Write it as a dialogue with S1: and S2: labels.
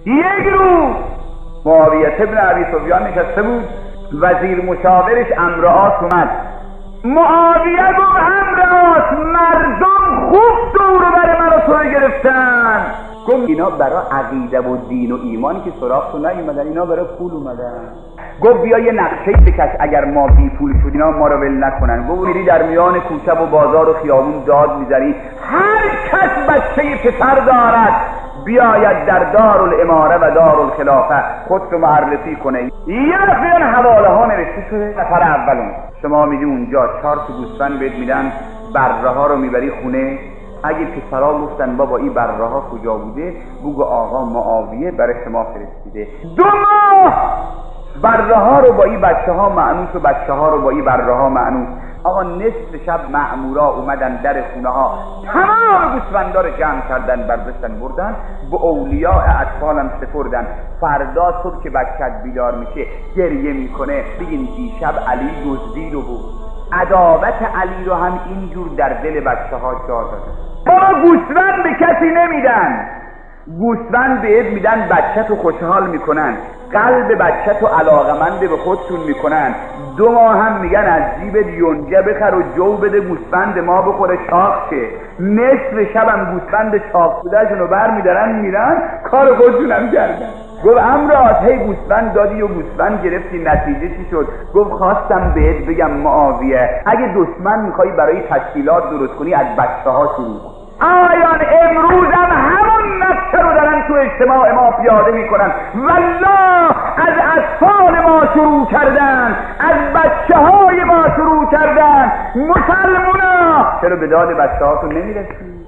S1: یک روز معاویه ابن ابی سفیان نشسته بود، وزیر مشاورش عمرو عاص اومد. معاویه گفت عمرو عاص مردم خوب دور و بر من و تو گرفتن. گفت اینا برای عقیده و دین و ایمانی که سراغ تو نیومدن، اینا برای پول اومدن. گفت بیا یه نقشه‌ای بکش اگر ما بی پول شدیم اینا ما رو ول نکنن. گفت میری در میان کوچه و بازار و خیابون داد میزنی هر کس بچه پسر دارد بیاید در دارالاماره و دارالخلافه خود رو معرفی کنه. یه دفعه حواله ها نوشته شده نفر اولون شما میدی اونجا 4 تا گوسفند بهت میدن، بره ها رو میبری خونه. اگه پسرها گفتن بابا این بره ها کجا بوده، بگو آقا معاویه برای شما فرستیده. 2 ماه بره ها رو با این بچه ها مأنوس و بچه ها رو با این بره ها مأنوس. آقا نصف شب مأمورا اومدن در خونه ها تمام گوسفندا رو جمع کردن برداشتن بردن به اولیاء اطفالم سپردن. فردا صبح که بچت بیدار میشه گریه میکنه بگین دیشب علی دزدید و بود. عداوت علی رو هم اینجور در دل بچه ها جا داده. بابا گوسفند به کسی نمیدن، گوسفند بهت میدن بچه تو خوشحال میکنن، قلب بچه تو علاقمند به خودتون میکنن. 2 ماه هم میگن از جیبت یونجه بخر و جو بده گوسفند ما بخوره شاخ شه. نصف شب هم گوسفند شاخ شدهشون رو بر میدارن میرن کار خودشون هم کردن. گفت عمرو عاص هی گوسفند دادی و گوسفند گرفتی نتیجه چی شد؟ گفت خواستم بهت بگم معاویه اگه دشمن میخوای برای تشکیلات درست کنی از بچه ها شروع کن. آیان امروز هم همون نقشه رو دارن تو اجتماع ما پیاده میکنن. والله از اطفال ما شروع کردن، از بچه های ما شروع کردن. مسلمونا چرا به داد بچه هاتون نمیرسید؟